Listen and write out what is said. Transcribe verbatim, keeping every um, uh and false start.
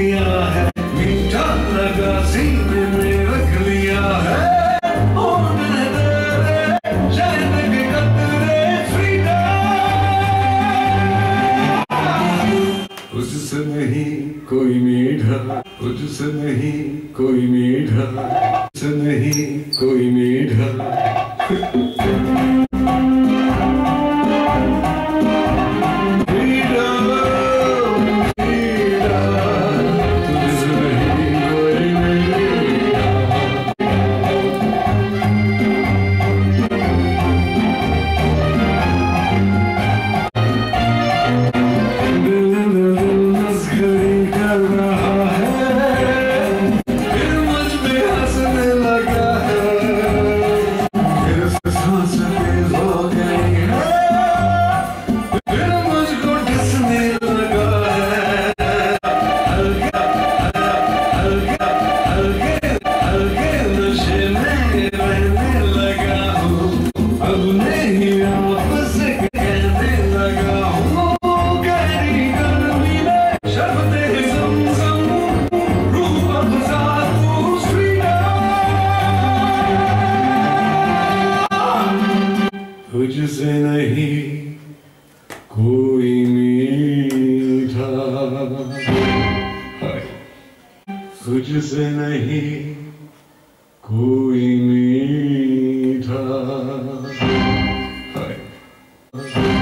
लिया है, मीठा लगा सीने में रख लिया है, होने तेरे शहद के कतरे फ्रीडम। तुझसे नहीं कोई मीठा, तुझसे नहीं कोई मीठा, तुझसे नहीं कोई मीठा। तुझसे नहीं कोई मीठा, तुझसे नहीं कोई मीठा।